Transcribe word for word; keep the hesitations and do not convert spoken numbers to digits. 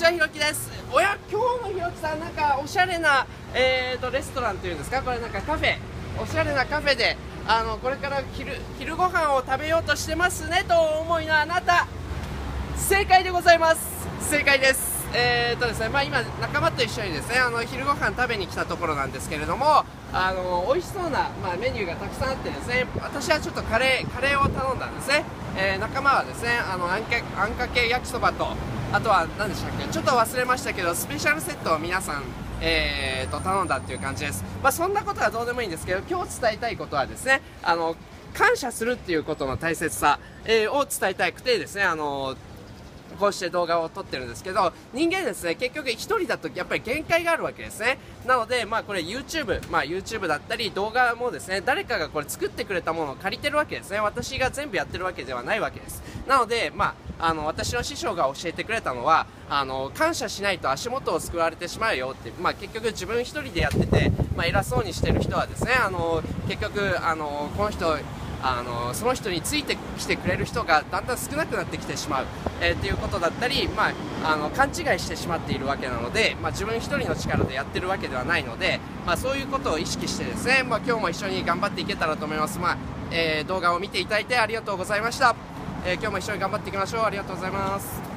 田博樹です。おや、今日のひろきさん、なんかおしゃれな、えーとレストランっていうんですか、これなんかカフェ、おしゃれなカフェであのこれから昼昼ご飯を食べようとしてますねとお思いのあなた、正解でございます。正解です。えーとですね、まあ、今仲間と一緒にですね、あの昼ご飯食べに来たところなんですけれども、あの美味しそうな、まあ、メニューがたくさんあってですね、私はちょっとカレーカレーを頼んだんですね。えー、仲間はですね、あのあんかあんかけ焼きそばと、あとは何でしたっけ、ちょっと忘れましたけど、スペシャルセットを皆さん、えー、と頼んだっていう感じです。まあ、そんなことはどうでもいいんですけど、今日伝えたいことはですね、あの感謝するっていうことの大切さ、えー、を伝えたくてですね、あのこうして動画を撮ってるんですけど、人間ですね、結局一人だとやっぱり限界があるわけですね。なので、まあこれ YouTube、まあ YouTube だったり動画もですね、誰かがこれ作ってくれたものを借りてるわけですね。私が全部やってるわけではないわけです。なので、まあ、あの、私の師匠が教えてくれたのは、あの、感謝しないと足元を救われてしまうよって、まあ結局自分一人でやってて、まあ偉そうにしてる人はですね、あの、結局、あの、この人、あのその人についてきてくれる人がだんだん少なくなってきてしまう、えー、っていうことだったり、まあ、あの勘違いしてしまっているわけなので、まあ、自分一人の力でやってるわけではないので、まあ、そういうことを意識してですね、まあ、今日も一緒に頑張っていけたらと思います。まあえー、動画を見ていただいてありがとうございました。えー、今日も一緒に頑張っていきましょう。ありがとうございます。